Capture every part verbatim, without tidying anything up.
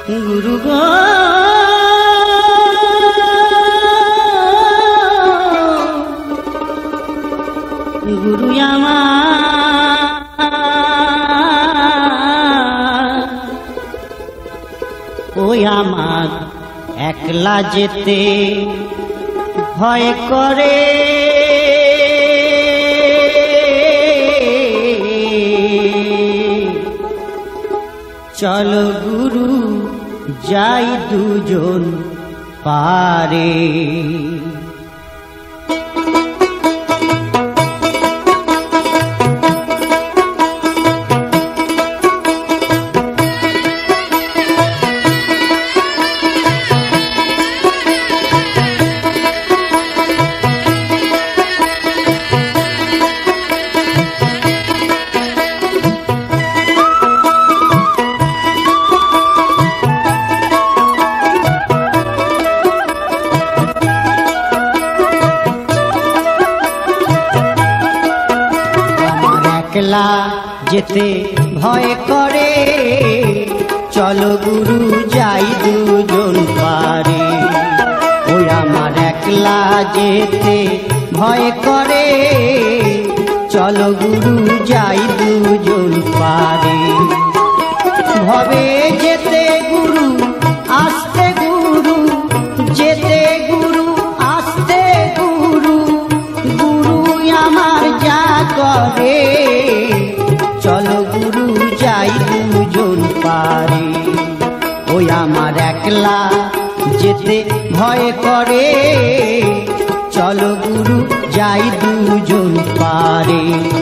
গুরু গো গুরু আমার ওই আমার একলা যেতে ভয় করে চলো গুরু যাই দুজন পারে একলা যেতে ভয় করে চলো গুরু যাই দুজন পারে ওই আমার একলা যেতে ভয় করে চলো গুরু যাই দুজন পারে ভবে যেতে গুরু আসতে গুরু যেতে গুরু আসতে গুরু গুরু আমার যা করে চলো গুরু যাই দুজন পারে ওই আমার একলা যেতে ভয় করে চলো গুরু যাই দুজন পারে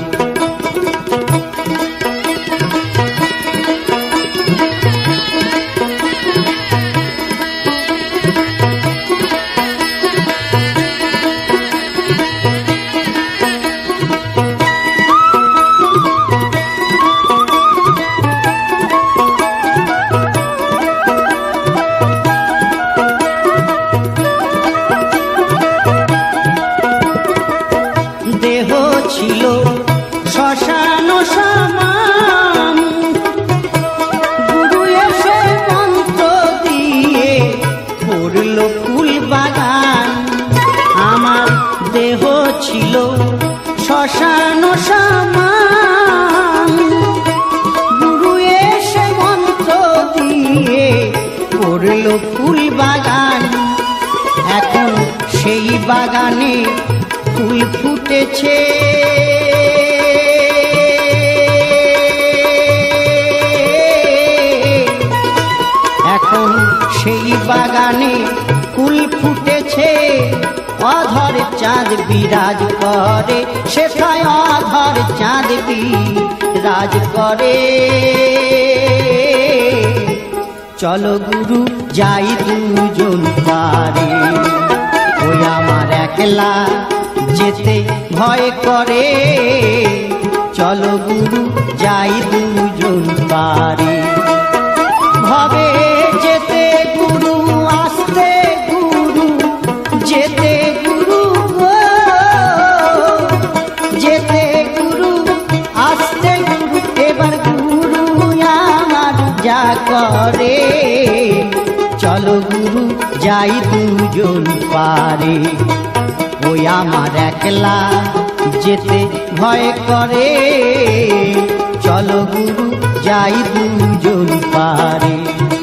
দেহ ছিল শ্মশান সমান গুরু এসে মন্ত্র দিয়ে পড়ল ফুল বাগান আমার দেহ ছিল শ্মশান সমান গুরু এসে মন্ত্র দিয়ে পড়ল ফুল বাগান এখন সেই বাগানে ফুল ফুটেছে এখন সেই বাগানে ফুল ফুটেছে অধর চাঁদ বিরাজ করে সেথায় অধর চাঁদ বিরাজ করে চলো গুরু যাই দুজন পারে ওই আমার একলা যেতে ভয় করে চলো গুরু যাই দুজন পারে ভবে যেতে গুরু আসতে গুরু যেতে গুরু যেতে গুরু আসতে গুরু এবার গুরু আমার যা করে চলো গুরু যাই দুজন পারে ওই আমার একলা যেতে ভয় করে চলো গুরু যাই দুজন পারে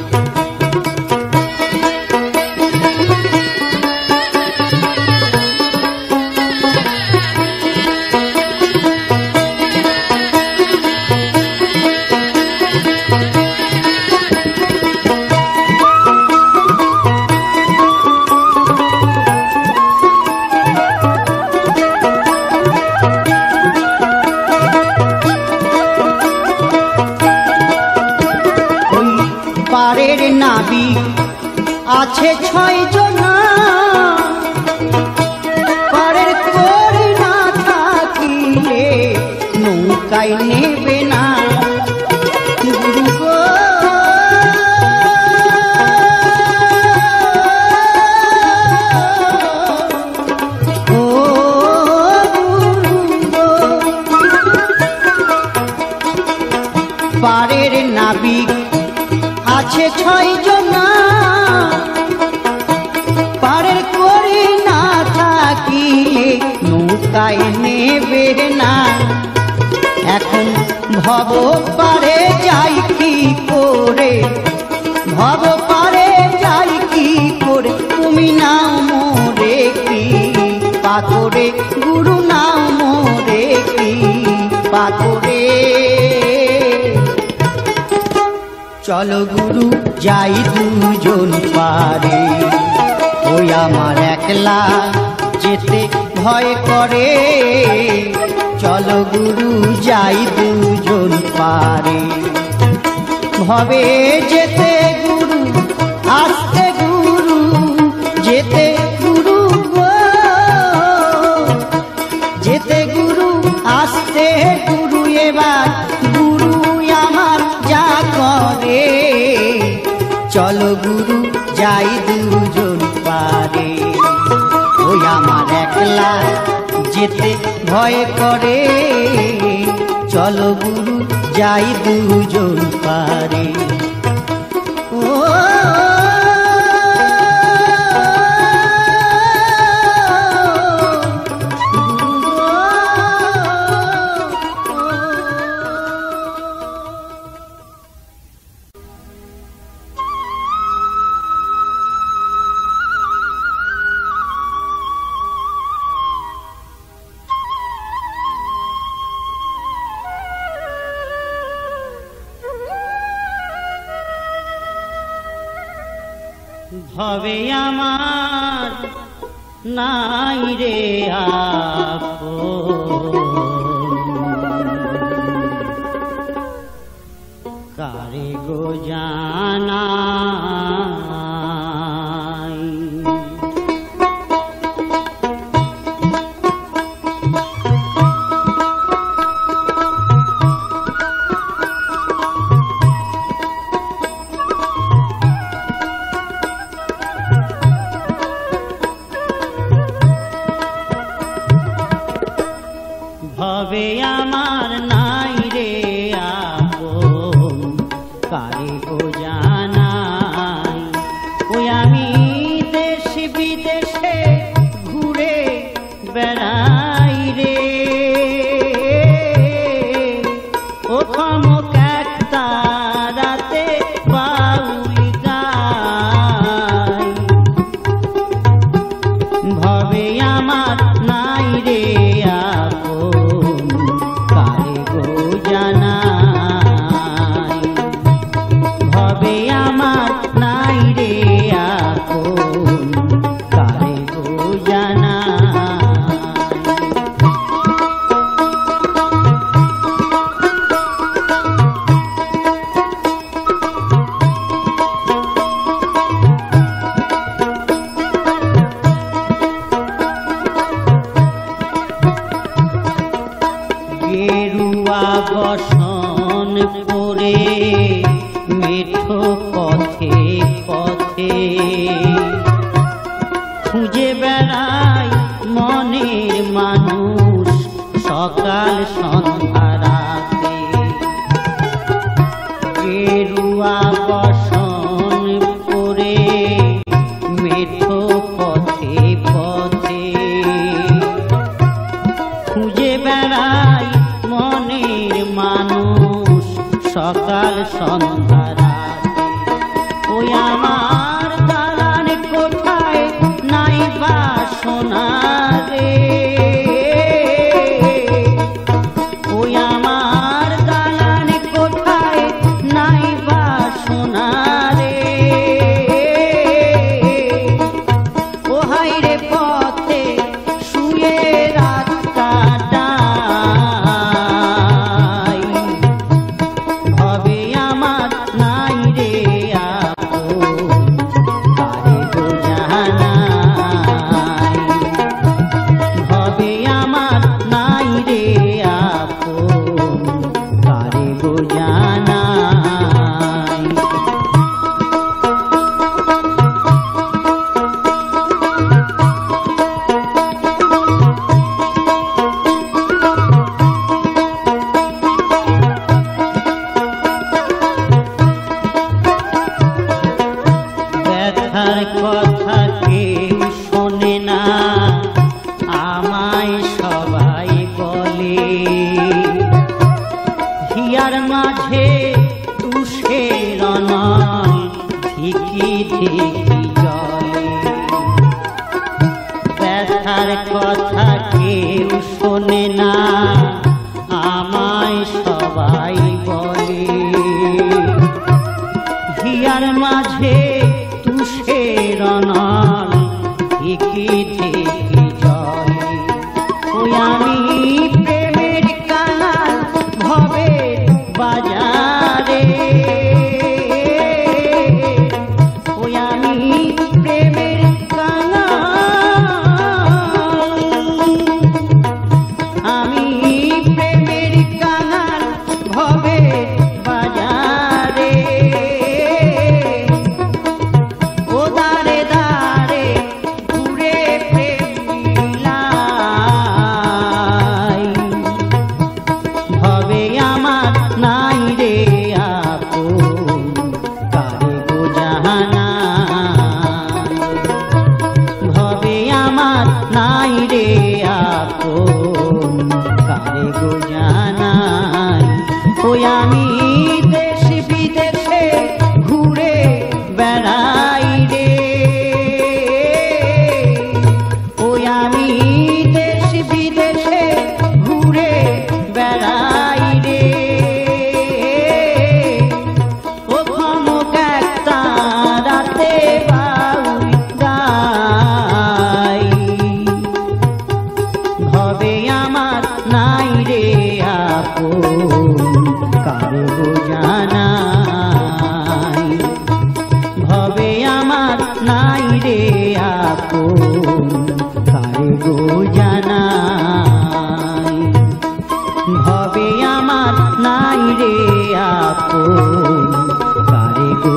পারের নাবিক আছে ছয় জনা পারের করি না থাকিলে নৌকায় নেবে না গুরু গো ও গুরু গো পারের নাবিক আছে ছয় জনা পারের করে না থাকিলে নৌকায় নেবে না। এখন ভব পারে যাই কি করে, ভব পারে যাই কি করে, তুমি নাও মোরে কি পাথরে, গুরু নাও মোরে কি পাথরে। চলো গুরু যাই দুজন পারে, ওই আমার একলা যেতে ভয় করে। চলো গুরু যাই দুজন পারে, ভবে যেতে গুরু আসতে গুরু, যেতে গুরু গো, যেতে গুরু আসতে গুরু, এবার গুরু আমার যা করে। চলো গুরু যাই দুজন পারে, ওই আমার একলা যেতে ভয় করে। চলো গুরু যাই দুজন পারে। ও ভবে আমার নাই রে আপন, কারে গো জানাই। ভবে আমার নাই রে আপন, কারে গো জানাই। ওই আমি দেশ বিদেশে ঘুরে বেড়াই রে, ও খমক একটা রাতে বাউল গাই। ভবে আমার নাই রে আপন, কারে গো জানাই। ভবে আমার নাই রে আপন, কারে গো জানাই। গেরুয়া বসন পরে মেঠো পথে পথে খুঁজে বেড়াই মনের মানুষ সকাল সন্ধ্যা রাতে। গেরুয়া বসন পরে মেঠো পথে পথে খুঁজে বেড়াই মনের মানুষ সকাল সন্ধ্যা রাতে। ওই আমার দালান কোঠায় নাই বাসনা রে, ওই আমার দালান কোঠায় নাই বাসনা রে। ও হাই রে পথে শুয়ে রাত কাটাই। ভবে আমার নাই রে আপন, তুষের নয় ধিকি ধিকি জলে। ব্যথার কথা কেউ শোনে না, আমায় সবাই বলে। হিয়ার মাঝে তুষের নয় ধিকি ধিকি জলে। ওই আমি প্রেমের কাঙাল ভবের বাজারে, ওই আমি প্রেমের কাঙাল, আমি প্রেমের কাঙাল ভবের বাজারে। ও দাঁড়ে দাঁড়ে ঘুরে প্রেম বিলায়, ভবে আমার নাই রে আপন কারে গো জাহানায়। ভবে আমার নাই রে আপন কারে গো জাহানায়। ওই আমি দেশ বিদেশে ঘুরে বেড়াই রে, ওই আমি দেশ বিদেশে ঘুরে বেড়াই রে। ও খমক একটা রাতে বাউল গাই, ভবে আমার নাই রে আপন কারে গো জাহানায়। ভবে আমার নাই রে আপন কারে গো জাহানায়। ভবে আমার নাই রে আপন কারে গো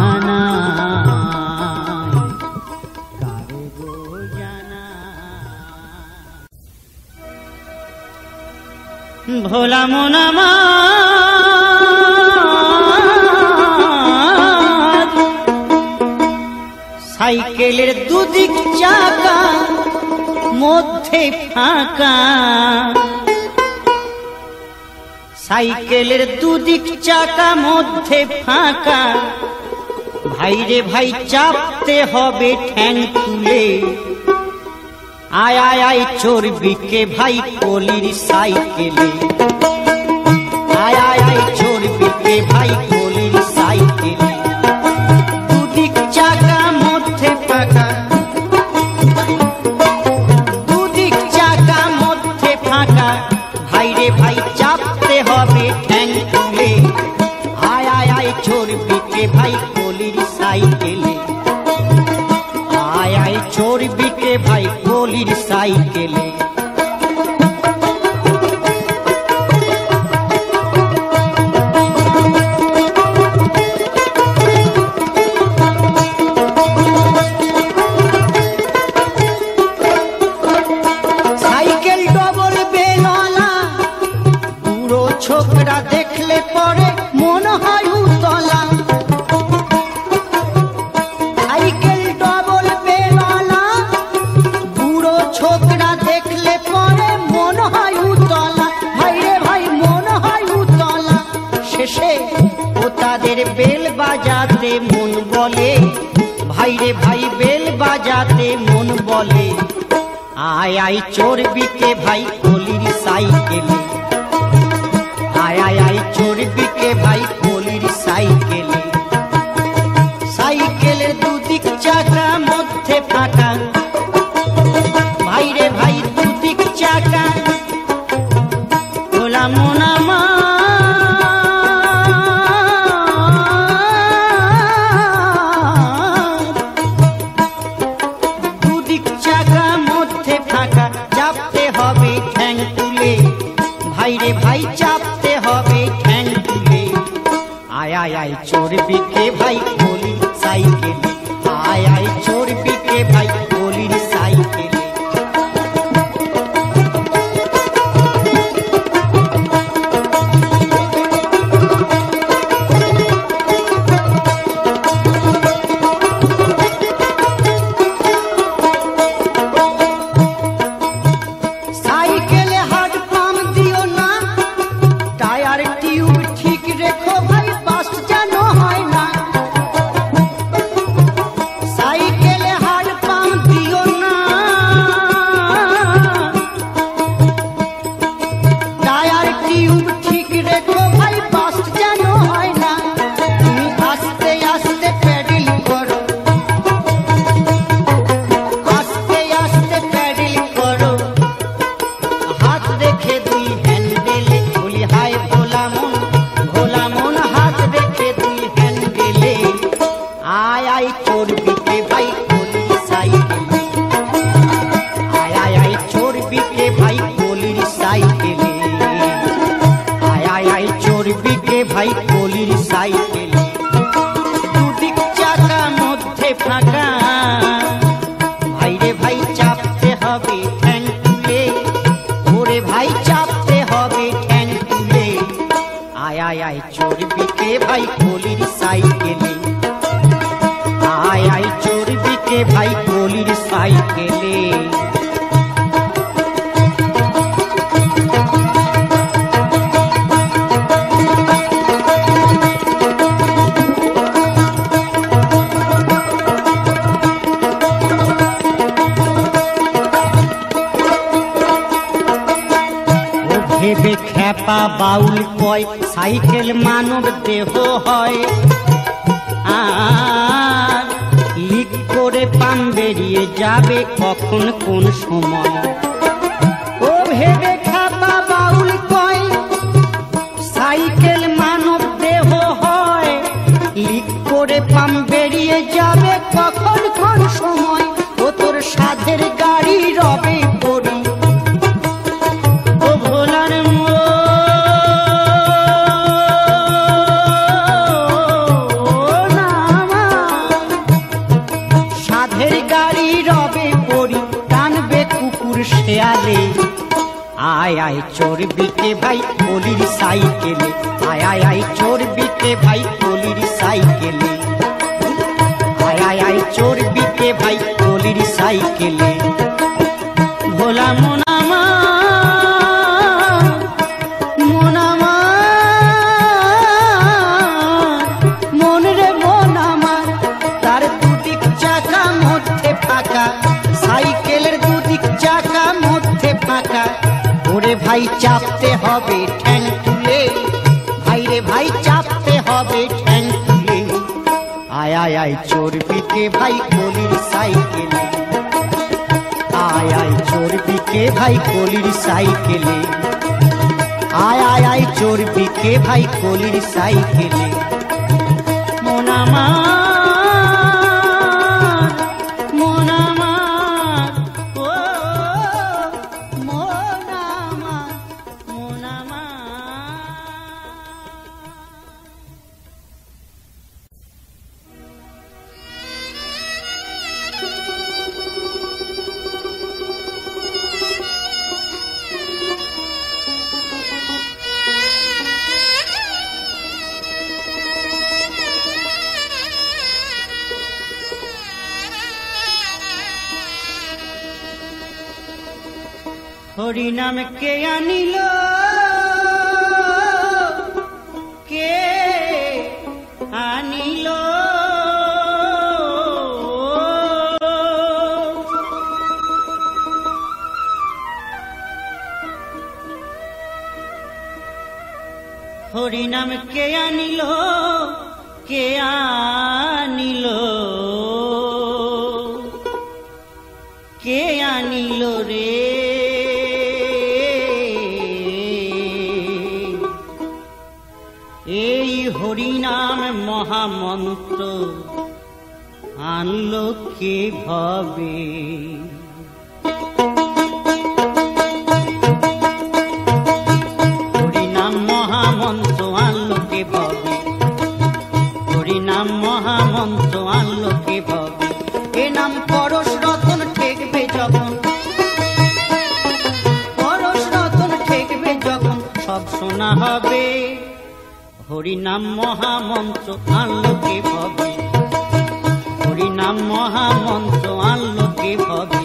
জাহানায়, কারে গো জাহানায়। ভোলা মন আমার সাইকেলের দুদিক চাকা মধ্যে ফাঁকা, সাইকেলের দুদিক চাকা মধ্যে ফাঁকা। ভাইরে ভাই চাপতে হবে ঠ্যাং তুলে, আয় আয় আয় চর্বিকে ভাই কলির সাইকেলে। আয় আয় আয় চর্বিকে ভাই কলির সাইকেলে। দুদিক চাকা মধ্যে ফাঁকা, দুদিক চাকা মধ্যে ফাঁকা। ভাইরে ভাই চাপতে হবে ঠ্যাং তুলে, আয় আয় আয় চর্বিকে ভাই কলির সাইকেলে। আয় আয় চর্বিকে ভাই কলির সাইকেলে। সাইকেল ডবল বেলওয়ালা, বুড়ো ছোকরা দেখলে পরে মন হয় উতলা। সাইকেল ডবল বেলওয়ালা, বুড়ো ছোকরা দেখলে পরে মন হয় উতলা। ভাইরে ভাই মন হয় উতলা। শেষে ও তাদের বেল বাজাতে মন বলে, ভাইরে ভাই বেল বাজাতে মন বলে। আয় আয় চর্বিকে ভাই কলির সাইকেলে। আয় আয় আয় চর্বিকে ভাই কলির সাইকেলে। সাইকেলের দুদিক চাকা মধ্যে ফাঁকা, ভাইরে ভাই দুদিক চাকা। ভোলা মন আমার দুদিক চাকা মধ্যে ফাঁকা। চাপতে হবে ঠ্যাং তুলে, ভাইরে ভাই চাপতে হবে ঠ্যাং তুলে। আয় আয় আয় চর্বিকে ভাই কলির সাইকেলে। আয় আয় চর্বিকে ভাই কলির সাইকেলে। সাইকেলে হাত পাম দিও না, টায়ার টিউব ঠিক রেখো বিকে ভাই কলির সাইকেলে, আয় আয় আয় চোর বিকে ভাই কলির সাইকেলে, আয় আয় আয় চোর বিকে ভাই কলির সাইকেলে। দুদিক চাকা মধ্যে ফাঁকা, ভাইরে ভাই চাপতে হবে ঠ্যাং তুলে, ওরে ভাই চাপতে হবে ঠ্যাং তুলে, আয় আয় আয় চোর বিকে ভাই কলির সাইকেলে, আয় আয় চোর বিকে ভাই কলির সাইকেলে। ভেবে খ্যাপা বাউল কয় সাইকেল মানব দেহ হয়, আর লিক করে পান বেরিয়ে যাবে কখন কোন সময়। ও ভেবে খ্যাপা বাউল কয় সাইকেল মানব দেহ হয়, লিক করে পান বেরিয়ে যাবে কখন কোন সময়। ও তোর সাধের গাড়ি রবে পড়ি, শেয়ালে, আয় আয় চোর বিকে ভাই কলির সাইকেলে, আয় আয় আয় চোর বিকে ভাই কলির সাইকেলে, আয় আয় আয় চোর বিকে ভাই কলির সাইকেলে। ভোলা মোনামা মোনামা মন রে মোনামা, তার দুদিক চাকা মধ্যে ফাঁকা, সাইকেলের দুদিক চাকা মধ্যে ফাঁকা, ওরে ভাই চাপতে হবে ঠ্যাং তুলে, ভাইরে ভাই চাপতে হবে ঠ্যাং তুলে, আয় আয় আয় চোর বিকে ভাই কলির সাইকেলে, আয় আয় চোর বিকে ভাই কলির সাইকেলে, আয় আয় আয় চোর বিকে ভাই কলির সাইকেলে। মোনামা হরিনাম কে আনিল, কে আনিল, হরিনাম কে আনিল, কে আনিল, কে আনিল রে, এই হরিনাম মহামন্ত্র আনলো কে ভাবে, হরিনাম মহামন্ত্র আনলো কে ভাবে, হরিনাম মহামন্ত্র আনলো কে ভাবে। এ নাম পরশ রতন ঠেকবে যখন, পরশ রতন ঠেকবে যখন সব শোনা হবে, হরিনাম মহামন্ত্র আনলো কে ভাবে, হরিনাম মহামন্ত্র আনলো কে ভাবে।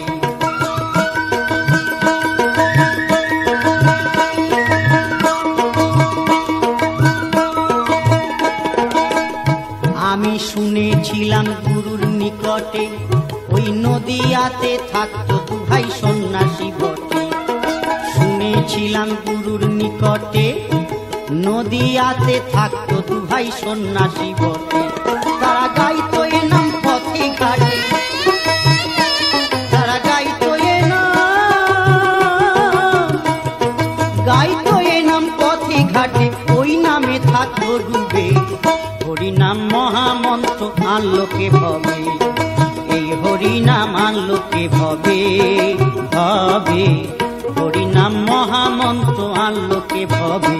আমি শুনেছিলাম গুরুর নিকটে ওই নদিয়াতে থাকতো দু ভাই সন্ন্যাসী বটে, শুনেছিলাম গুরুর নিকটে নদিয়াতে থাকতো দু ভাই সন্ন্যাসী বটে, তারা গাইতো এ নাম পথে ঘাটে, তারা গাইতো এ নাম, গাইতো এ নাম পথে ঘাটে, ওই নামে থাকতো ডুবে, হরিনাম মহামন্ত্র আনলো কে ভাবে, এই হরিনাম আনলো কে ভবে ভবে, হরিনাম মহামন্ত্র আনলো কে ভবে।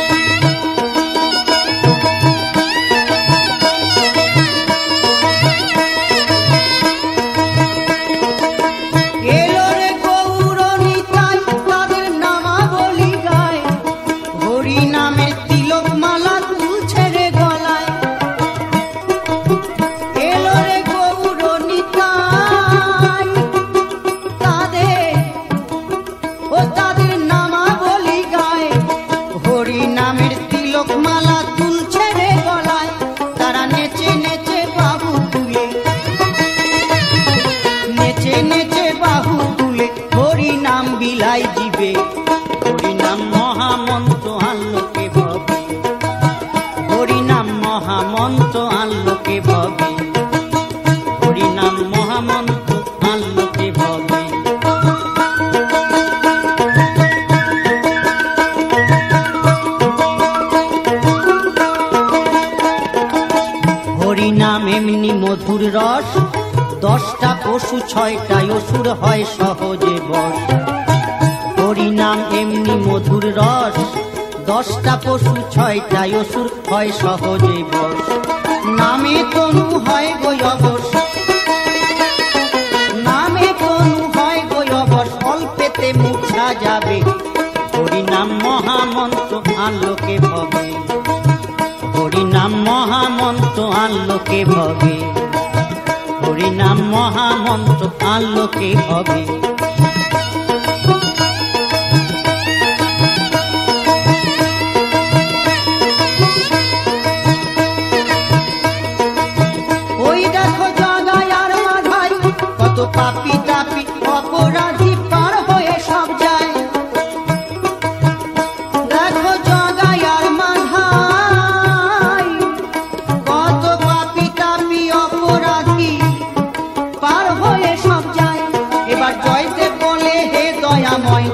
হরিনাম মহামন্ত্র আনলো কে ভবে, হরিনাম মহামন্ত্র আনলো কে ভবে, হরিনাম মহামন্ত্র আনলো কে ভবে। হরিনাম এমনি মধুর রস, দশটা পশু ছয়টায় অসুর হয় সহজে বশ। হরিনাম এমনি মধুর রস, দশটা পশু ছয়টায় অসুর হয় সহজে বশ। নামে তনু হয় গো অবশ, নামে তনু হয় গো অবশ, অল্পেতে মুছা যাবে। হরিনাম মহামন্ত্র আনলো কে ভবে, হরিনাম মহামন্ত্র আনলো কে ভবে, হরিনাম মহামন্ত্র আনলো কে ভবে। পাপি তাপি অপরাধী পার হয়ে সব যায়, দেখো জগাই আর মাধাই, কত পাপি তাপি অপরাধী পার হয়ে সব যায়। এবার জয়দেব বলে হে দয়াময়,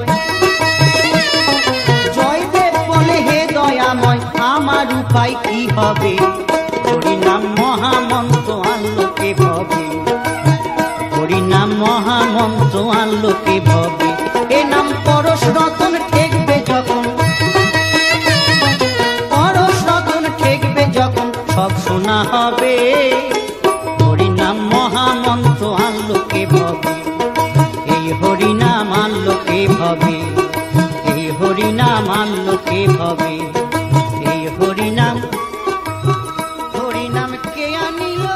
জয়দেব বলে হে দয়াময়, আমার উপায় কি হবে। হরিনাম মহামন্ত্র আনলো কে ভবে, হরিনাম মহামন্ত্র আনলো কে ভবে। এ নাম পরশ রতন ঠেকবে যখন, পরশ রতন ঠেকবে যখন সব শোনা হবে। হরিনাম মহামন্ত্র আনলো কে ভবে, এই হরিনাম আনলো কে ভবে, এই হরিনাম আনলো কে ভবে, এই হরিনাম। হরিনাম কে আনিল,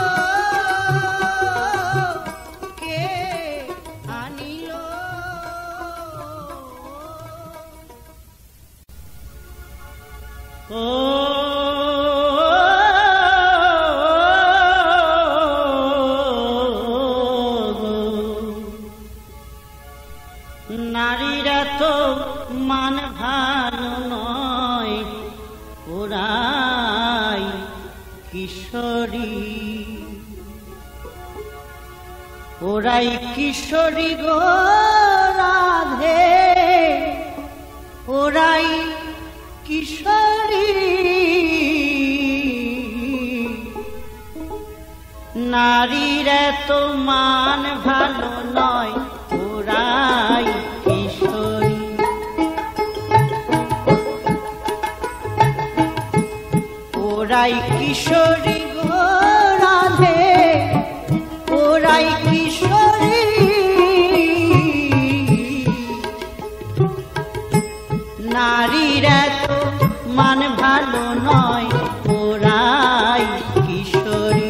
ও নারীরা তো মান ভালো নয়, ওরাই কিশোরী, ওরাই কিশোরী গো রাধে, ওরাই কিশোরী। নারীরা তো মান ভালো নয়, ওরাই কিশোরী, ওরাই কিশোরী গো রাধে, ওরাই কিশোরী। নারীরা তো মান ভালো নয়, ওরাই কিশোরী।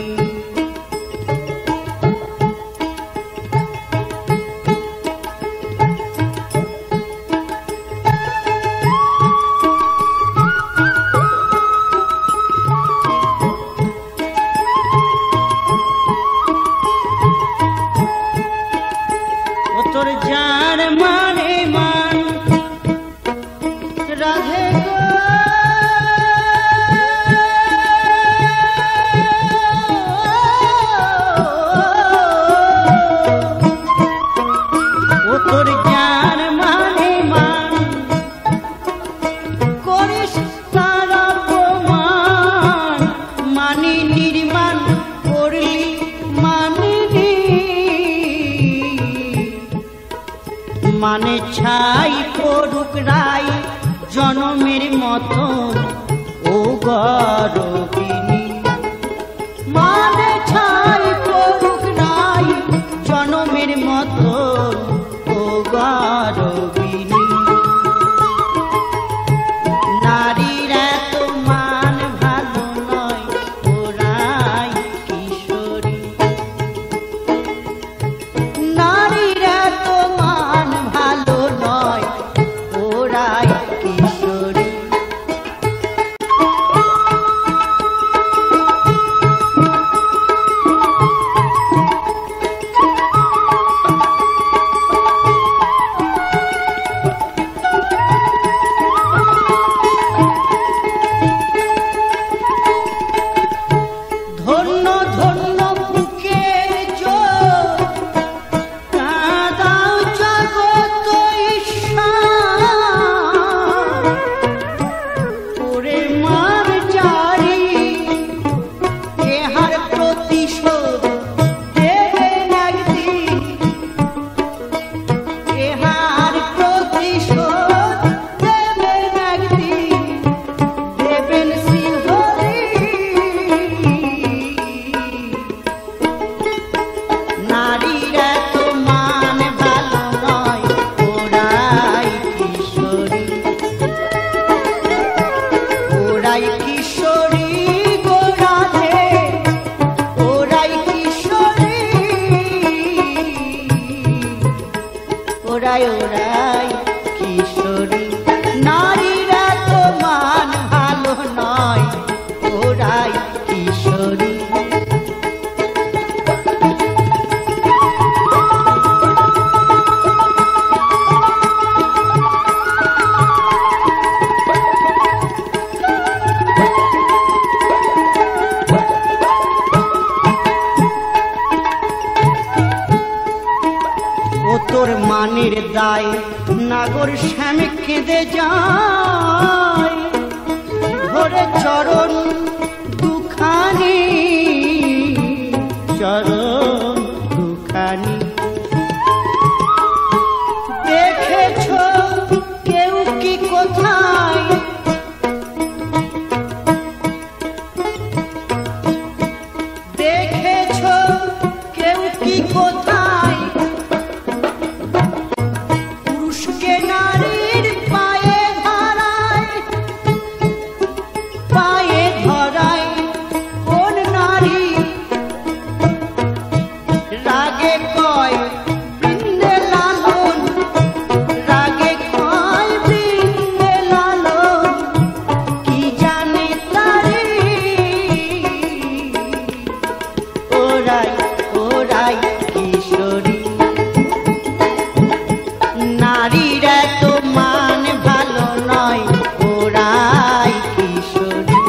ও তোর যার মানে মান রাধে গো, ও তোর যার মানে মান করিস তার অপমান, মানি নির্মাণ করলি মানিনি মানে ছাই করুক রাই জনমের মতন ও গরবিনী। মানে ছাই করুক রাই জনমের মতন ও গরবিনী। নারীর এত মান ভালো নয় ওরাই কিশোরী। নারীর এত মান ভালো নয় ওরাই কিশোরী। ধন্য ধন্য বুকের জোর কাঁদাও জগৎ ঈশ্বর। ওরে মার জারি এহার প্রতিশোধ দেবেন একদিন। এহার প্রতিশোধ দেবেন একদিন। দেবেন সিংহরি। নারীর এত মান ভালো নয় ওরাই কিশোরী। ওরাই কিশোরী গো রাধে ওরাই কিশোরী। ওরাই ওরাই কিশোরী। নারীর এত মান ভালো নয় ওরাই কিশোরী। ও তোর মানের দায় নাগর শ্যাম কেঁদে যায়। ধরে চরণ দুখানি চরণ দুখানি। দেখেছ কেউ কি কোথায় দেখেছ কেউ কি কোথায় পুরুষকে নারীর পায়ে ধরায়। পায়ে ধরায় কোন নারী রাগে কয় বৃন্দে লালন। রাগে কয় বৃন্দে লালন কি জানে তারি। ওরাই ওরাই কিশোরী। নারীর এত মান ভালো নয় ওরাই কিশোরী।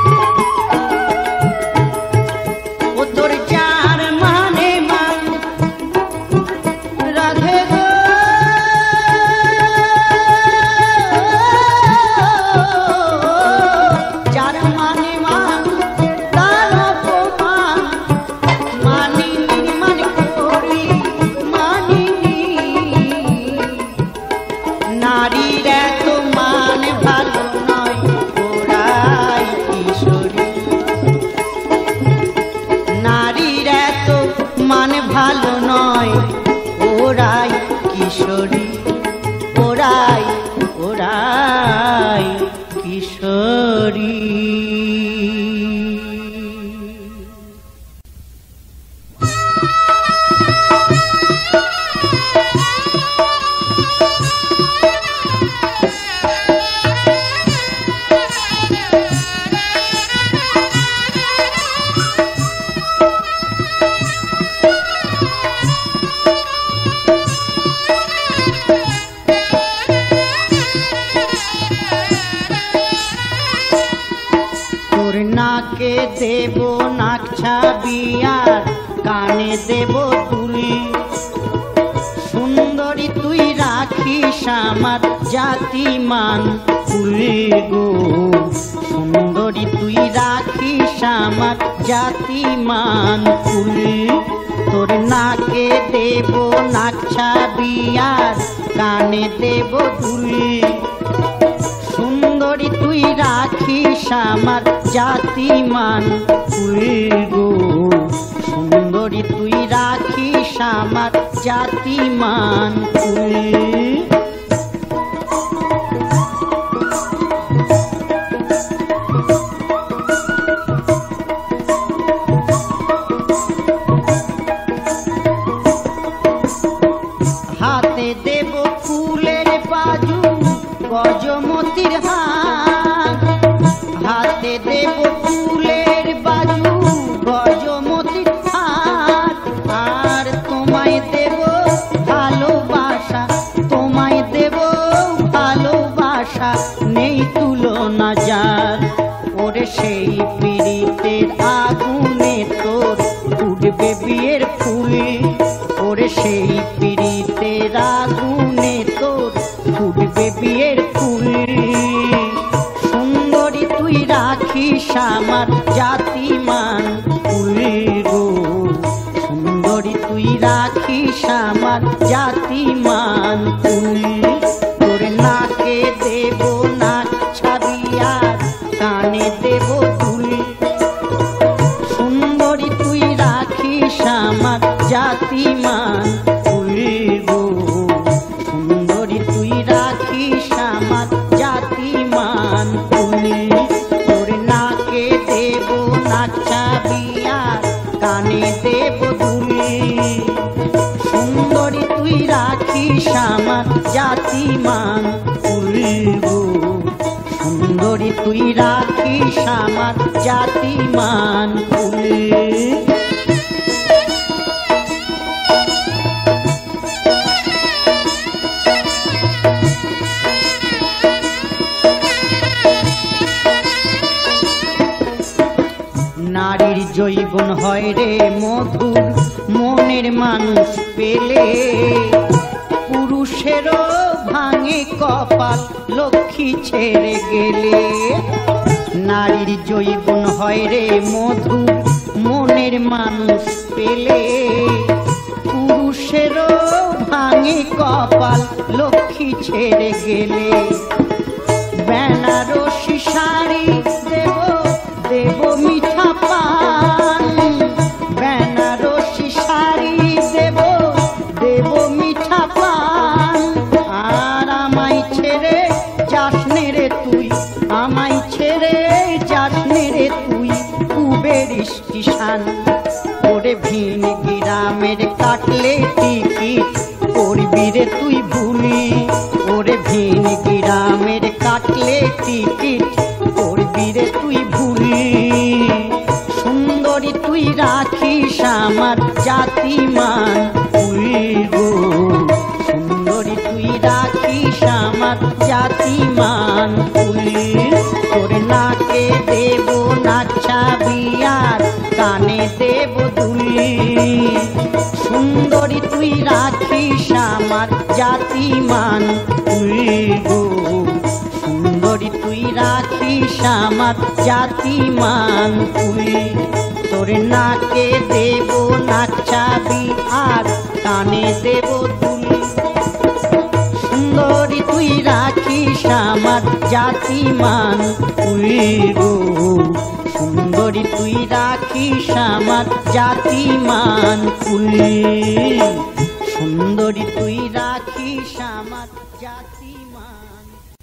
ও তোর যার মানে মান রাধে গো। যার মানে মান তার অপমান। মানিনি মানে করি মানিনি। নারীর এত মান ভালো নয় ওরাই কিশোরী। নারীর এত মান ভালো নয় ওরাই কিশোরী। ওরাই ওরাই কিশোরী। তোর নাকে দেব নাক ছাবি আর কানে দেব দুলি। সুন্দরী তুই রাখিস আমার জাতিমান ফুল গো। সুন্দর সুন্দরী তুই রাখিস আমার জাতি মান ফুল তোর নাকে দেব নাকছা বিয়ার কানে দেব দুল সুন্দরী তুই রাখিস আমার জাতি মান ফুল গো সুন্দরী তুই রাখিস আমার জাতি মান ফুল হাতে দেব ফুলের বাজু গজমতির হাত হাতে দেব ফুলের বাজু গজমতির হাত আর তোমায় দেব ভালোবাসা তোমায় দেব ভালোবাসা নেই তুলনা যার ওরে সেই পীড়িতের আগুনে তোর উঠবে বিয়ের ফুল ওরে সেই পীড়িতের আগুনে তোর ফুটবে বিয়ের ফুল সুন্দরী তুই রাখিস আমার জাতি মান ফুল গো সুন্দরী তুই রাখিস আমার জাতি মান ফুল তোর নাকে দেব নাক ছাবিয়ার কানে দেব ফুল সুন্দরী তুই রাখিস আমার জাতি মান ফুল গো সুন্দরী তুই রাখিস আমার জাতি মান ফুল তোর নাকে দেব নাকছা বিয়ার কানে দেব দুল সুন্দরী তুই রাখিস আমার জাতি মান ফুল গো সুন্দরী তুই রাখিস আমার জাতি মান ফুল নারীর জৈবন হয় রে মধুর মনের মানুষ পেলে পুরুষেরও ভাঙে কপাল লক্ষ্মী ছেড়ে গেলে নারীর জৈবন হয় রে মধুর মনের মানুষ পেলে পুরুষেরও ভাঙে কপাল লক্ষ্মী ছেড়ে গেলে বেনারসি শাড়ি দেব দেব মিঠা পান বেনারসি শাড়ি দেব দেব মিঠা পান আর আমায় ছেড়ে যাসনে রে তুই আমায় ছেড়ে যাসনে রে তুই কুবের স্টেশন ওরে ভিন গ্রামের কাটলে টিকিট করবি রে তুই ভুলি ওরে ভিন গ্রামের কাটলে টিকিট করবি রে তুই ভুলি সুন্দরী তুই রাখিস আমার জাতি মান ফুল গো সুন্দরী তুই রাখিস আমার জাতি মান ফুল তোর নাকে দেব নাকছা বিয়ার কানে দেব দুল সুন্দরী তুই রাখিস আমার জাতি মান ফুল গো সুন্দরী তুই রাখিস আমার জাতি মান ফুল তোর নাকে দেব নাকছা বিয়ার কানে দেব দুল সুন্দরী তুই রাখিস আমার জাতি মান ফুল গো সুন্দরী তুই রাখিস আমার জাতি মান ফুল সুন্দরী তুই রাখিস আমার জাতি মান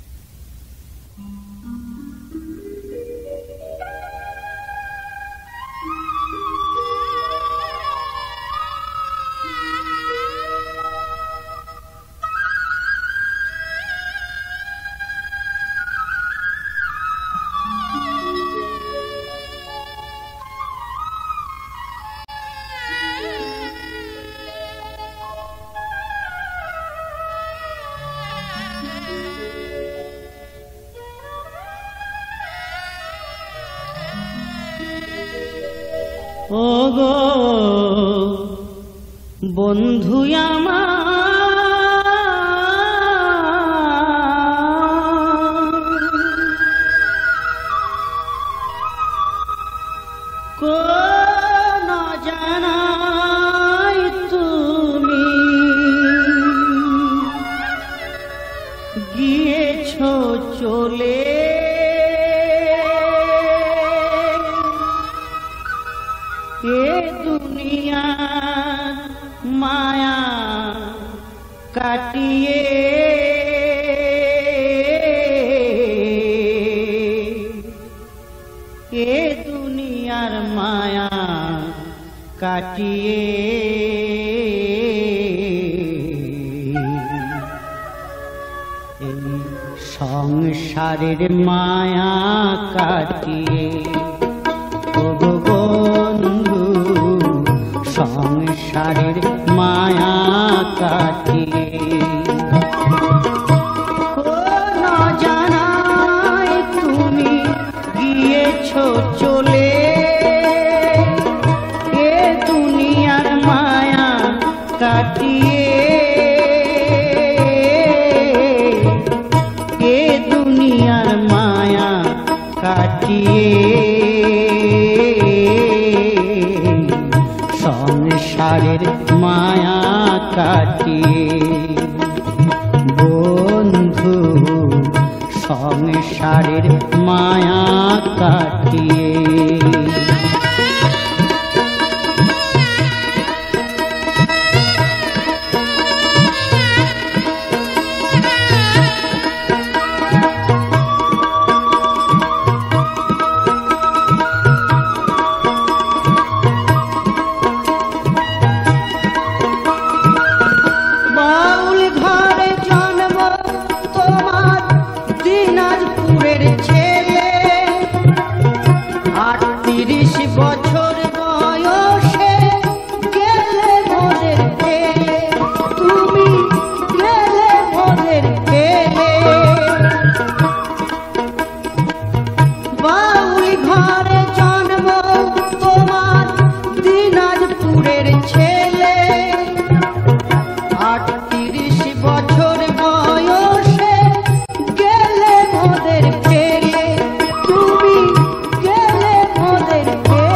ওগো বন্ধু আমার এ দুনিয়া মায়া কাটিয়ে এ দুনিয়ার মায়া কাটিয়ে সংসারের মায়া কাটিয়ে ও বন্ধু সংসারের মায়া কাটিয়ে না জানাই তুমি গিয়েছো চলে এ দুনিয়ার মায়া কাটিয়ে এ দুনিয়ার মায়া কাটিয়ে সংসারের মায়া কাটিয়ে বন্ধু সংসারের মায়া কাটিয়ে বছর বয়সে গেলে মোদের ফেলে তুমি গেলে মোদের ফেলে বাউল ঘরে জন্ম তোমার দিনাজপুরের ছেলে আটত্রিশ বছর বয়সে গেলে মোদের ফেলে তুমি গেলে মোদের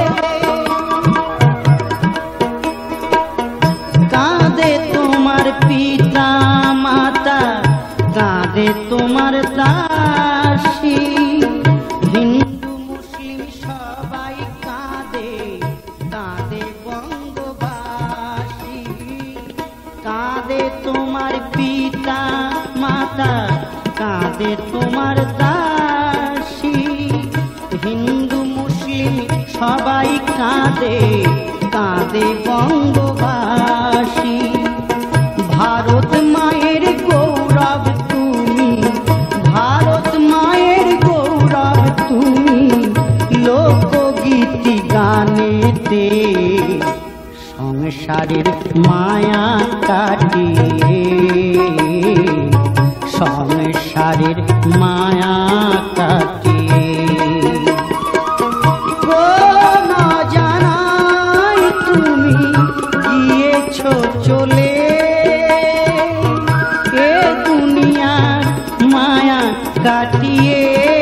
পিতা মাতা কাঁদে তোমার দাসী হিন্দু মুসলিম সবাই কাঁদে কাঁদে বঙ্গবাসী কাঁদে তোমার পিতা মাতা কাঁদে তোমার দাসী হিন্দু মুসলিম সবাই কাঁদে কাঁদে বঙ্গবাসী ভারত মায়ের গৌরব তুমি ভারত মায়ের গৌরব তুমি লোকগীতি গানেতে সংসারের মায়া কাটিয়ে সংসারের মায়া কাটিয়ে না জানাই তুমি গিয়েছো চলে কাটিয়ে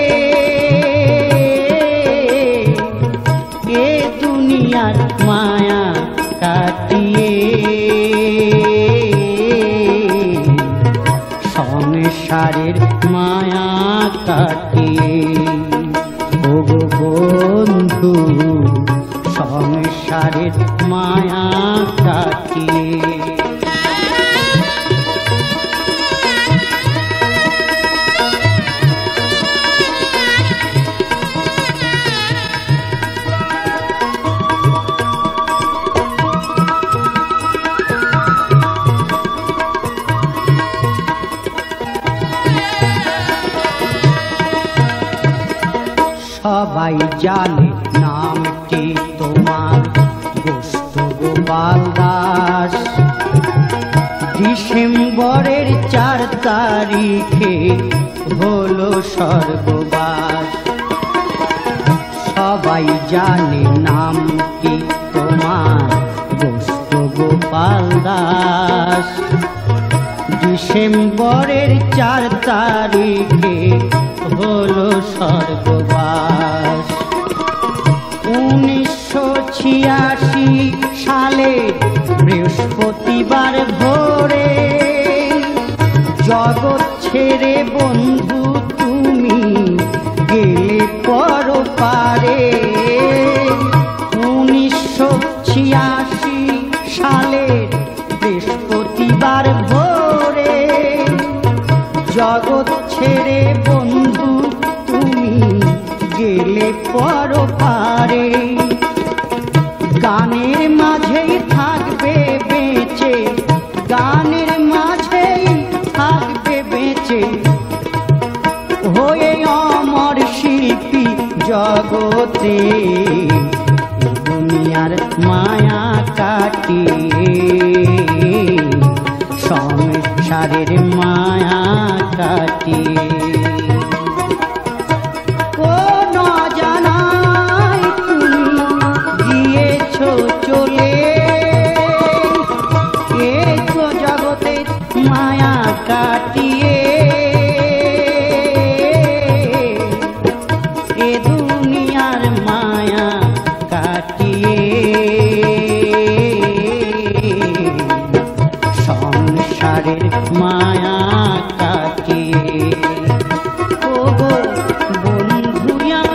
এ দুনিয়ার মায়া কাটিয়ে সংসারের মায়া কাটিয়ে ও বন্ধু সংসারের মায়া কাটিয়ে সবাই জানে নামটি তোমার গোস্ত গোপাল দাস ডিসেম্বরের চার তারিখে হলো স্বর্গবাস সবাই জানে নামটি তোমার গোস্ত গোপাল দাস ডিসেম্বরের চার তারিখে হলো স্বর্গবাস উনিশশো ছিয়াশি সালে বৃহস্পতিবার ভোরে জগৎ ছেড়ে বন্ধু তুমি গেলে পরপারে উনিশশো ছিয়াশি সালের বৃহস্পতিবার ভোরে জগৎ ছেড়ে বন্ধু তুমি গেলে পরপারে। গানের মাঝেই থাকবে বেঁচে, গানের মাঝেই থাকবে বেঁচে হয়ে অমর শিল্পী জগতে। দুনিয়ার মায়া কাটিয়ে সংসারের মায়া কাটিয়ে কোন জানাই তুমি গিয়েছো চলে, এসো জগতের মায়া কাটিয়ে। এ দুনিয়ার মায়া কাটিয়ে সংসারের মায়া কাটিয়ে। ও গো বন্ধু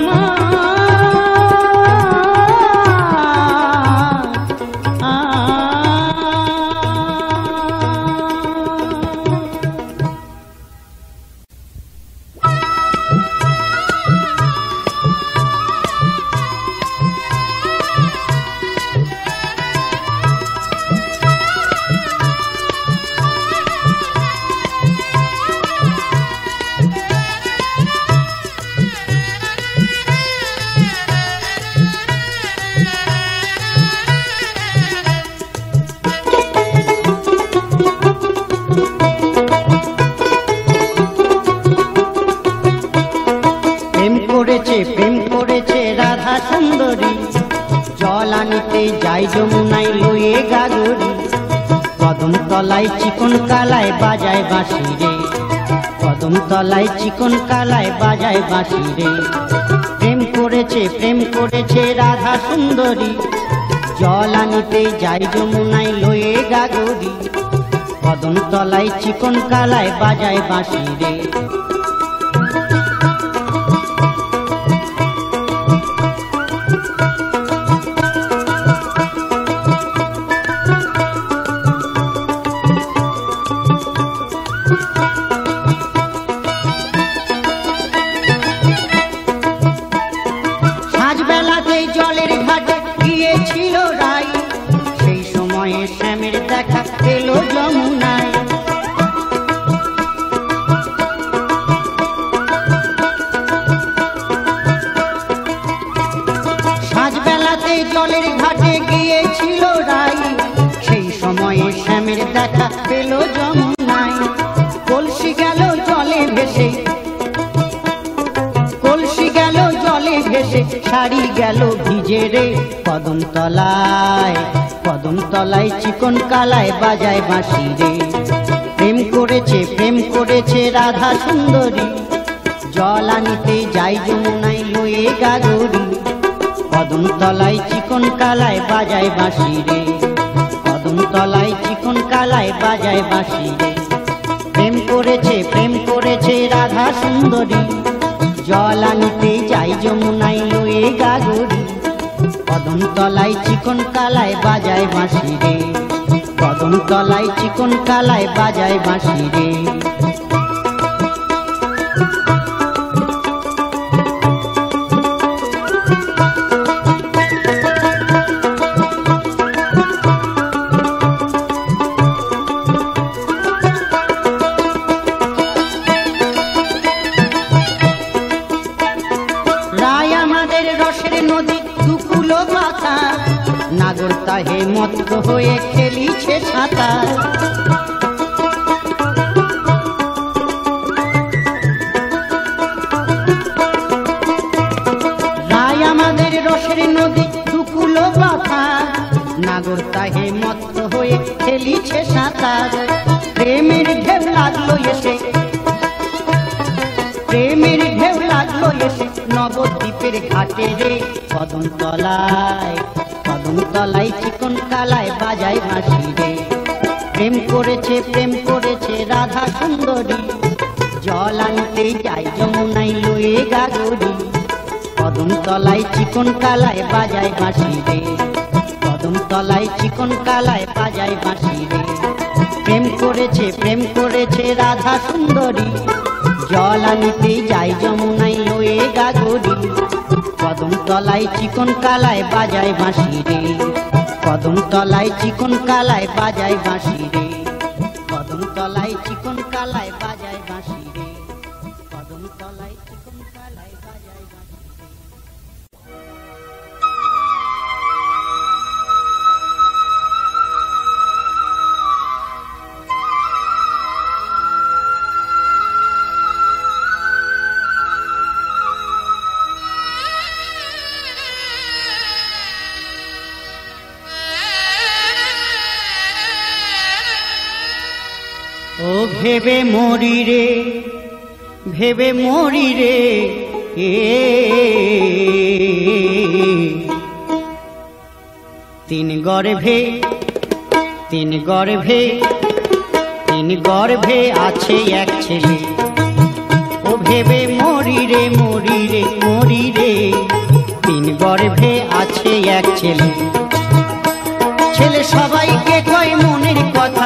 প্রেম করেছে রাধা সুন্দরী, জল আনিতে যাই যমুনায় লয়ে গাগরি। কদম তলায় চিকন কালায় বাজায় বাঁশি রে, কদম তলায় চিকন কালায় বাজায় বাঁশি রে। প্রেম করেছে প্রেম করেছে রাধা সুন্দরী, জল আনিতে যাই যমুনায় লয়ে গাগরি। কদম তলায় চিকন কালায় বাজায় বাঁশি রে। জলের ঘাটে গিয়েছিল রাই, সেই সময়ে শ্যামের দেখা পেল যমুনায়। সাঁঝবেলাতে জলের ঘাটে গিয়েছিল রাই, সেই সময়ে শ্যামের দেখা পেল যমুনায়। কলসি গেল জলে ভেসে, কলসি গেল জলে ভেসে, শাড়ি গেল ভিজে রে। কদম তলায় কদম তলায় চিকন কালায় বাজায় বাঁশি রে। প্রেম করেছে প্রেম করেছে রাধা সুন্দরী, জল আনিতে যাই যমুনায় লয়ে গাগরি। কদম তলায় চিকন কালায় বাজায় বাঁশি রে, কদম তলায় চিকন কালায় বাজায় বাঁশি রে। প্রেম করেছে প্রেম করেছে রাধা সুন্দরী, জল আনিতে যাই যমুনায় লয়ে গাগরি। কদম তলায় চিকন কালায় বাজায় বাঁশি রে, কদম তলায় চিকন কালায় বাজায় বাঁশি রে। নাগর তাহে মত্ত হয়ে খেলিছে সাঁতার। রায় আমাদের রসের নদী দুকুলো বাঁধা, নাগর তাহে মত্ত হয়ে খেলিছে সাঁতার। প্রেমের ঢেউ লাগলো এসে, প্রেমের ঢেউ লাগলো এসে নবদ্বীপের ঘাটে রে। কদম তলায় কদম তলায় চিকন কালায় বাজায় বাঁশি রে। প্রেম করেছে প্রেম করেছে রাধা সুন্দরী, জল আনতে যাই যমুনায় লয়ে গাগরি। কদম তলায় চিকন কালায় বাজায় বাঁশি রে, কদম তলায় তলায় চিকন কালায় বাজায় বাঁশি রে। প্রেম করেছে প্রেম করেছে রাধা সুন্দরী, জল আনিতে যায় যমুনায় লয়ে গাগরি। কদম তলায় চিকন কালায় বাজায় বাঁশি রে, কদম তলায় চিকন কালায় বাজায় বাঁশি রে, কদম তলায় চিকন কালায় বাজায় বাঁশি রে, কদম তলায় চিকন কালায় বাজায় বাঁশি রে। ও ভেবে মরি রে, ভেবে মরি রে, এ তিন গর্ভে তিন গর্ভে তিন গর্ভে আছে এক ছেলে। ও ভেবে মরি রে মরি রে মরি রে, তিন গর্ভে আছে এক ছেলে। ছেলে সবাইকে কয় মনের কথা,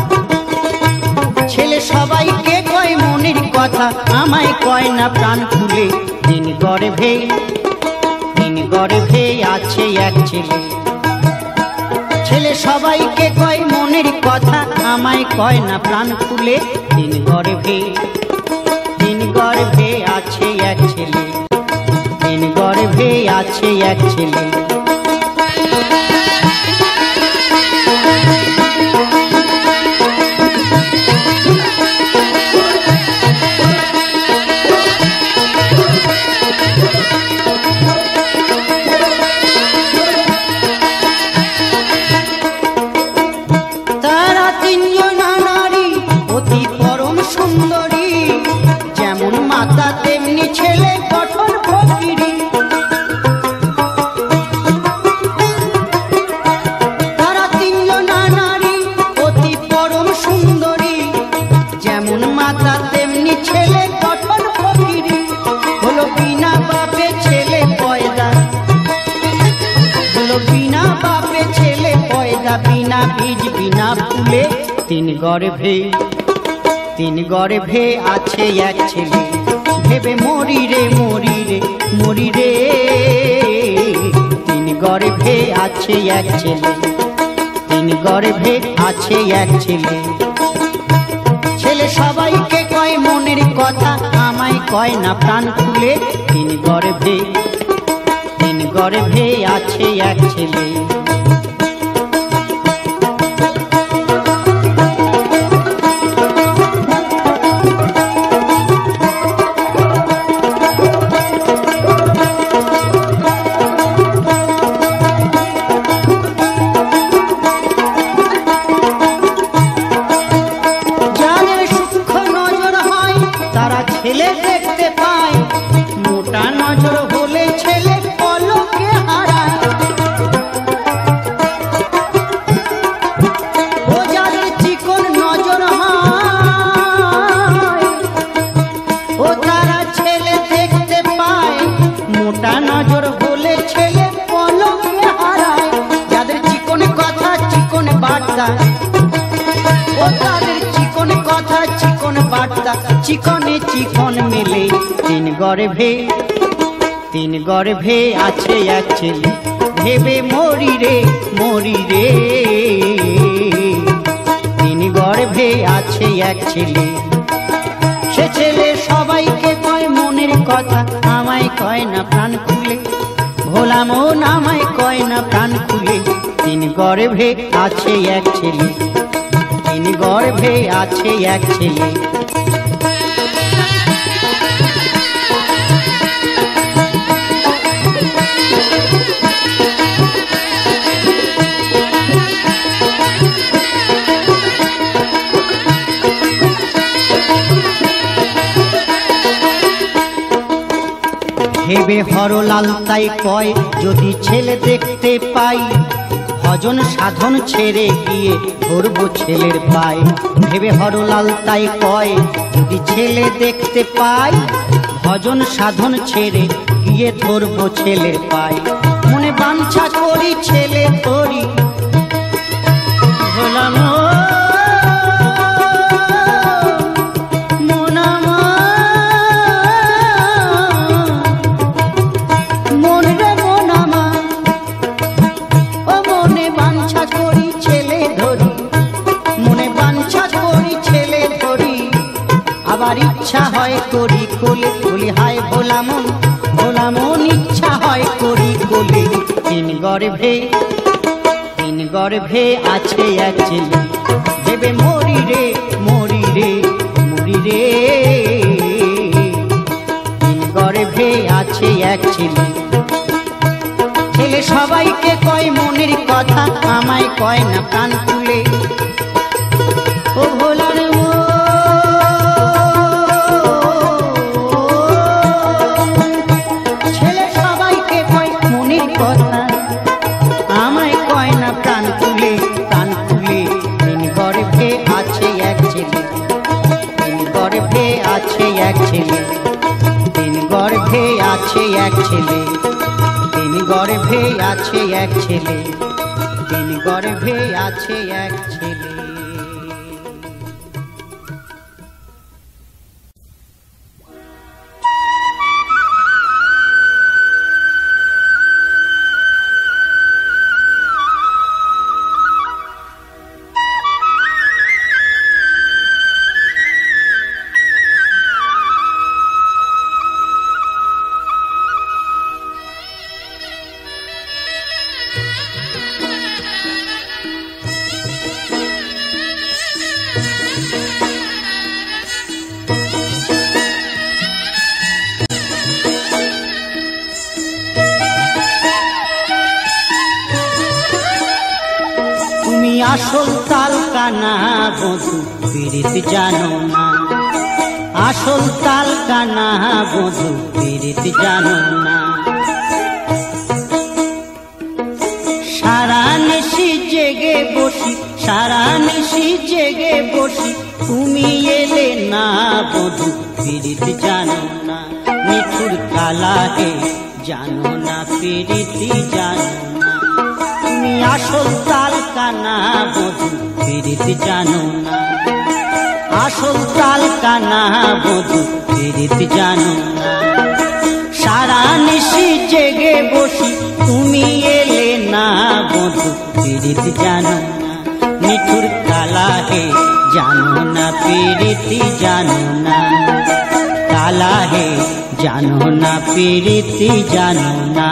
ছেলে সবাইকে কয় মনের কথা, আমায় কয় না প্রাণ খুলে। তিন গর্ভে তিন গর্ভে আছে এক ছেলে। ছেলে সবাইকে কয় মনের কথা, আমায় কয় না প্রাণ খুলে। তিন গর্ভে তিন গর্ভে আছে এক ছেলে, তিন গর্ভে আছে এক ছেলে। ছেলে কঠোর ফকিরি, তারা তিনজনা নারী অতি পরম সুন্দরী, যেমন মাতা তেমনি ছেলে কঠোর ফকিরি। হলো বিনা বাপে ছেলে পয়দা, হলো বিনা বাপে ছেলে পয়দা, বিনা বীজ বিনা ফুলে। তিন গর্ভে তিন গর্ভে আছে এক ছেলে। ভেবে মরি রে মরি রে মরি রে, তিন গর্ভে আছে এক ছেলে, তিন গর্ভে আছে এক ছেলে। ছেলে সবাইকে কয় মনের কথা, আমায় কয় না প্রাণ খুলে। তিন গর্ভে তিন গর্ভে আছে এক ছেলে। ছেলে দেখতে পায়, মোটা নজর হলে ছেলে পলকে হারায়। ও যাদের চিকন নজর হয়, ও তারা ছেলে দেখতে পায়, মোটা নজর হলে ছেলে পলকে হারায়। যাদের চিকন কথা চিকন বার্তা, ও তাদের চিকন কথা চিকন বার্তা, চিকনে চিকন মেলে। তিন গর্ভে তিন গর্ভে আছে এক ছেলে। ভেবে মরি রে মরি রে, তিন গর্ভে আছে এক ছেলে। সে ছেলে সবাইকে কয় মনের কথা, আমায় কয় না প্রাণ খুলে। ভোলা মন আমায় কয় না প্রাণ খুলে। তিন গর্ভে আছে এক ছেলে, তিন গর্ভে আছে এক ছেলে। ভেবে হরলাল তাই কয়, যদি ছেলে দেখতে পাই, ভজন সাধন ছেড়ে গিয়ে ধরবো ছেলের পায়। ভেবে হরলাল তাই কয়, যদি ছেলে দেখতে পাই, ভজন সাধন ছেড়ে গিয়ে ধরবো ছেলের পায়। মনে বাঞ্ছা করি ছেলে তোরি, ইচ্ছা হয় করি কোলে, বলি হায় ভোলা মন, ভোলা মন ইচ্ছা হয় করি কোলে। তিন গর্ভে তিন গর্ভে আছে এক ছেলে, ভেবে মরি রে মরি রে মরি রে। তিন গর্ভে আছে এক ছেলে, ছেলে সবাইকে কয় মনের কথা, আমায় কয় না প্রাণ খুলে। ও ভোলার ছেলে সবাইকে কয় মনের কথা, আমায় কয় না প্রাণ খুলে প্রাণ খুলে। তিন গর্ভে আছে এক ছেলে, তিন গর্ভে আছে এক ছেলে, তিন গর্ভে আছে এক ছেলে, তিন গর্ভে আছে এক ছেলে, তিন গর্ভে আছে এক ছেলে। আসল তাল কানা বধু পীড়িত জানো না, আসল তাল কানা বধু পীড়িত জানো না। সারা নিশি জেগে বসি, সারা নিশি জেগে বসি, তুমি এলে না বধু পীড়িত জানো না। নিঠুর কালা হে জানো না পীড়িতি জানো না, তুমি আসল তাল কানা বধু পীড়িত জানো না, আসল তাল কানা বধু পীড়িত জানো না। সারা নিশি জেগে বসি, তুমি এলে না বধু পীড়িত জানো না। নিঠুর কালা হে জানো না পীড়িতি জানো না, কালা হে জানো না পীড়িতি জানো না।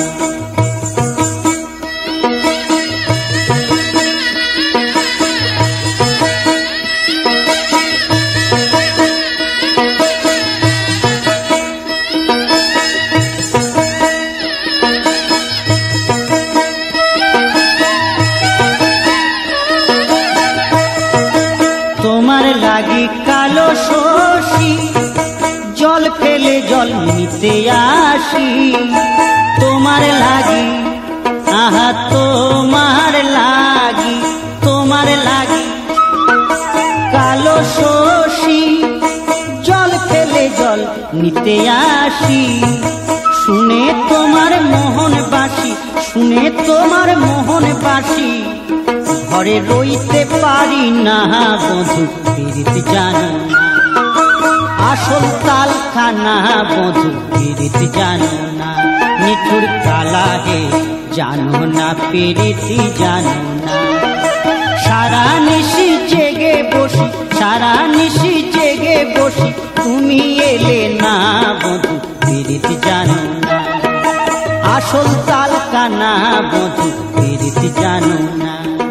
কালো শশী জল ফেলে জল নিতে আসি, তোমার লাগি আহা তোমার লাগি, তোমার লাগি কালো শশী জল ফেলে জল নিতে আসি। শুনে তোমার মোহন বাসি, শুনে তোমার মোহন বাসি, ঘরে রইতে পারি না বধু পীড়িত জানো না। আসল তাল কানা বধু পীড়িত জানো না। নিঠুর কালা হে জানো না পীড়িতি জানো না। সারা নিশি জেগে বসি, সারা নিশি জেগে বসি, তুমি এলে না বধু পীড়িত জানো না। আসল তাল কানা বধু পীড়িত জানো না।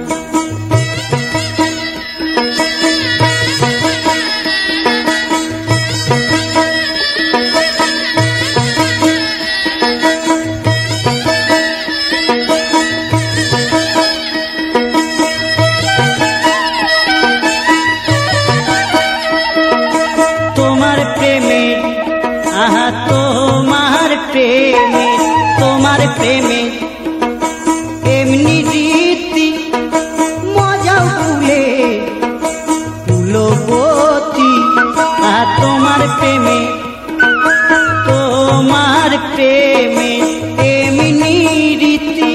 তোমার প্রেমে এমনি রীতি মজা ফুলে ফুলবতী। তোমার প্রেমে তোমার প্রেমে এমনি রীতি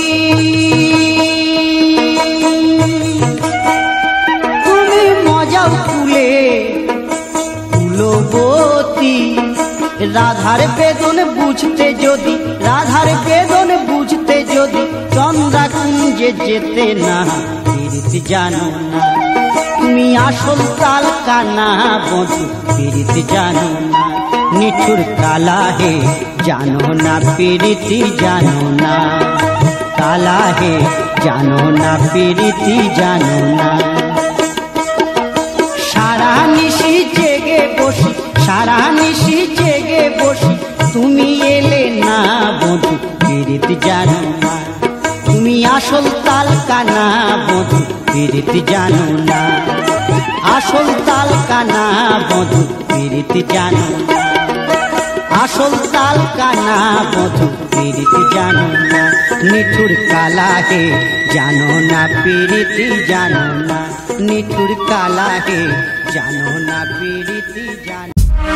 তুমি মজা ফুলে ফুলবতী। রাধার বেদন বুঝতে যদি, রাধার বেদন বুঝতে যদি চন্দ্রা কুঞ্জে যেতে না পীড়িত জানো না। তুমি আসল তাল কানা বধু পীড়িত জানো না, নিঠুর কালা হে জানো না পীড়িতি জানো না, কালা হে জানো না পীড়িতি জানো না। সারা নিশি জেগে বসি, সারা নিশি জেগে বসি, তুমি এলে না বধু পীড়িত জানো না, তুমি আসল তাল কানা বধু পীড়িত জানো না, আসল তাল কানা বধু পীড়িত জানো না, আসল তাল কানা বধু পীড়িত জানো না, নিঠুর কালা হে জানো না পীড়িতি জানো না, নিঠুর কালা হে জানো না পীড়িতি জানো।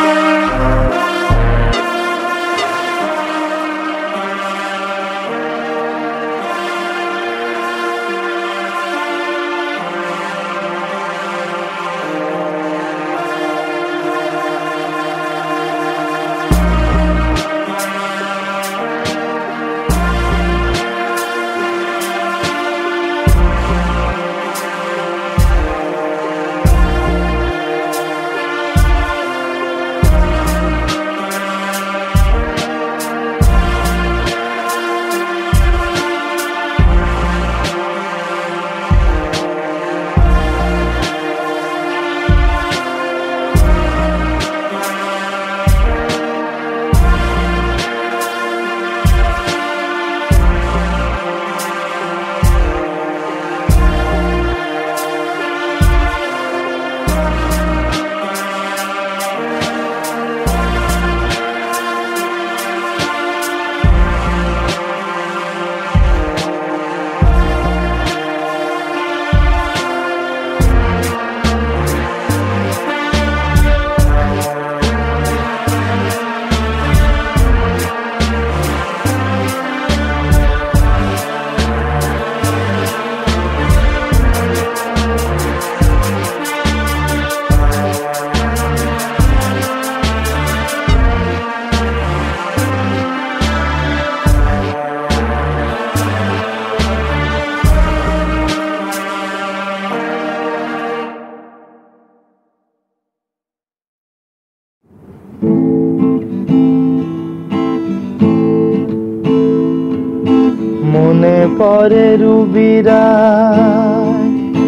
মনে পড়ে রুবিরাই,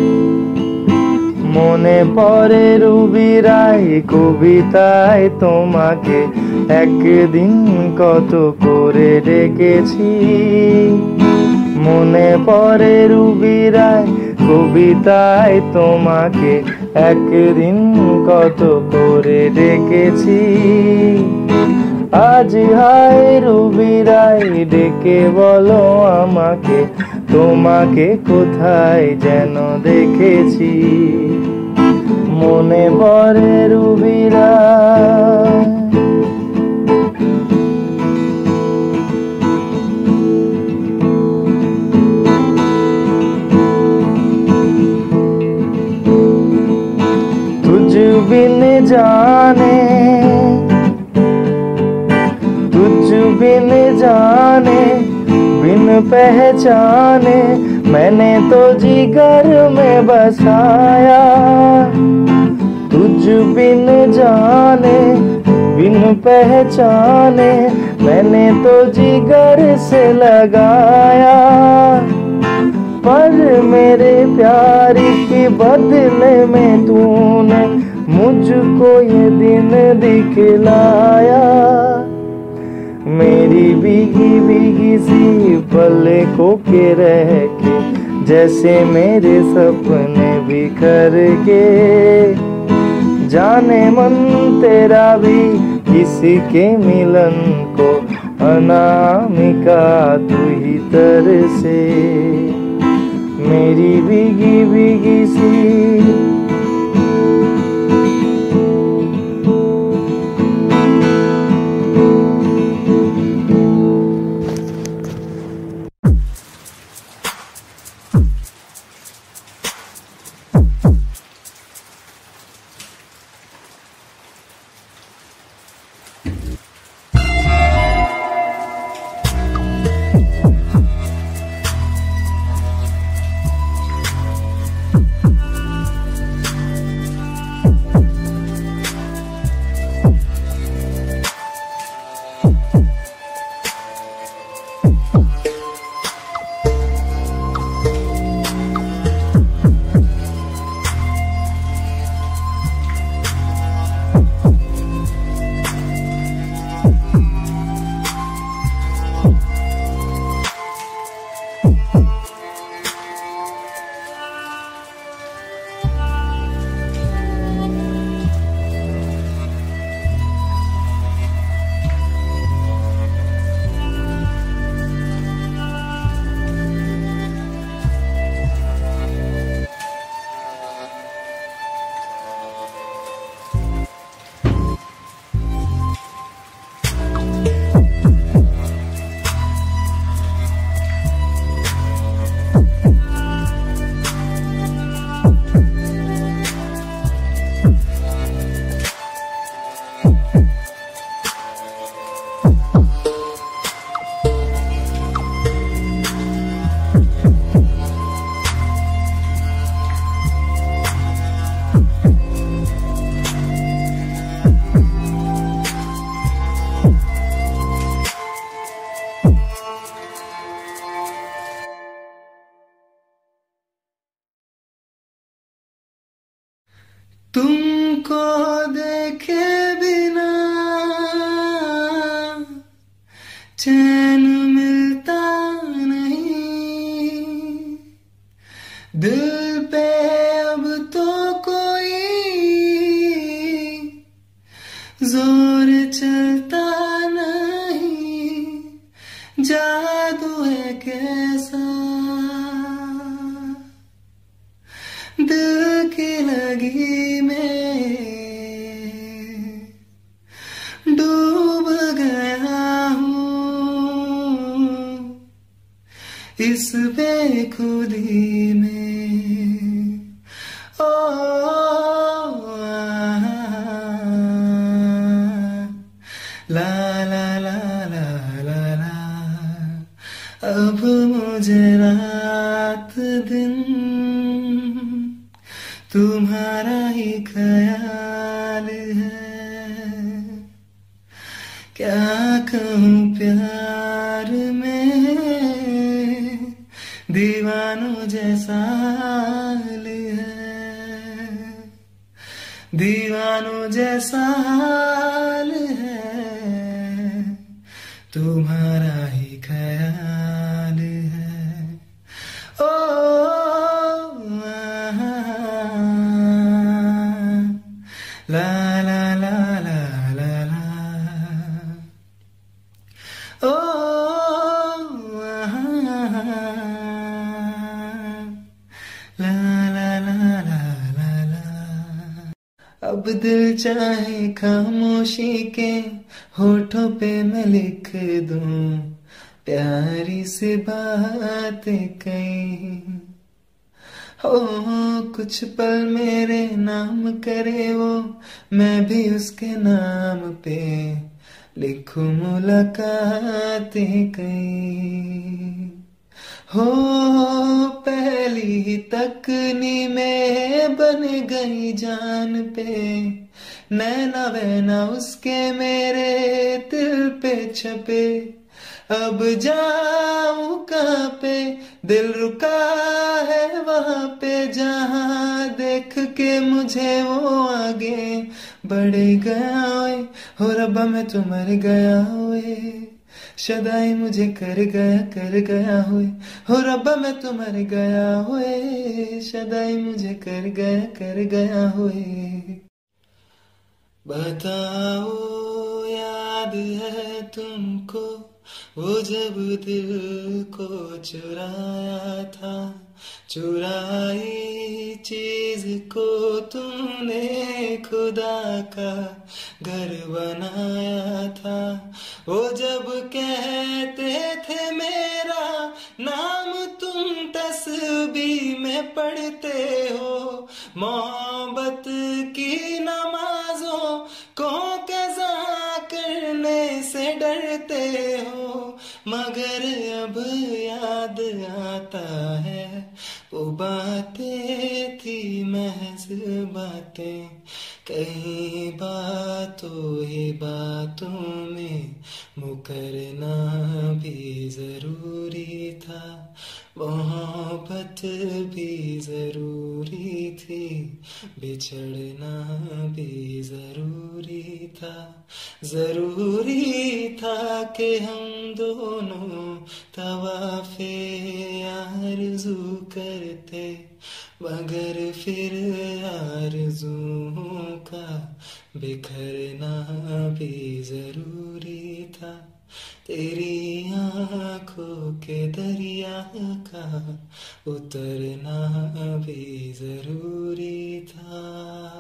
মনে পড়ে রুবিরাই কবিতায় তোমাকে একদিন কত করে ডেকেছি। মনে পড়ে রুবিরাই কবিতায় তোমাকে একদিন কত করে ডেকেছি। আজ হায় রুবিরাই ডেকে বলো আমাকে, তোমাকে কোথায় যেন দেখেছি। মনে পড়ে রুবিরাই, तुझ बिन जाने तुझ बिन जाने बिन पहचाने मैंने तो जिगर में बसाया। तुझ बिन जाने बिन पहचाने मैंने तो जिगर से लगाया। पर मेरे प्यार के बदले में तूने मुझको ये दिन दिखलाया। मेरी भीगी भीगी सी पलकों के रह के जैसे मेरे सपने बिखर के, जाने मन तेरा भी किसी के मिलन को अनामिका तू ही तरसे। मेरी भीगी भीगी सी तुमको देखे बिना चैन मिलता नहीं, दिल पे अब तो कोई जोर चलता नहीं, जादू है कैसा दिल की लगी में डूब गया हूँ इस बेखुदी में। ओ ला ला ला ला ला ला, अब मुझे रात दिन तुम्हारा ही ख्याल है। क्या कहूँ प्यार में दीवानों जैसा हाल है, दीवानों जैसा हाल है, तुम्हारा ही ख्याल है। ओ ला ला ला ला ला ला, ओ ला ला ला ला ला ला। अब दिल चाहे खामोशी के होठों पे मैं लिख दूं प्यारी सी बातें कई, हो कुछ पल मेरे नाम करे वो, मैं भी उसके नाम पे लिखूं मुलाकातें कई। हो पहली ही तकनी में बन गई जान पे, नैना वैना उसके मेरे दिल पे छपे। अब जाऊं कहाँ पे, दिल रुका है वहां पे जहां देख के मुझे वो आगे बढ़ गया। ओए हो रब्बा मैं तो मर गया ओए, शदाई मुझे कर गया कर गया होए। हो रब्बा मैं तो मर गया होए, शदाई मुझे कर गया कर गया होए। बताओ याद है तुमको वो जब दिल को चुराया था, चुराई चीज को तुमने खुदा का घर बनाया था। वो जब कहते थे मेरा नाम तुम तस्बीह में पढ़ते हो, मोहब्बत की नमाजों को कज़ा करने से डरते हो। मगर अब याद आता है वो बातें थी महज बातें, कहीं बातों ही बातों में मुकरना भी जरूरी था, मोहब्बत भी जरूरी थी, बिछड़ना भी जरूरी था। जरूरी था कि हम दोनों तवाफ़े आरज़ू करते, मगर फिर आरज़ुओं का बिखरना भी जरूरी था। तेरी आँखों के दरिया का उतरना भी जरूरी था।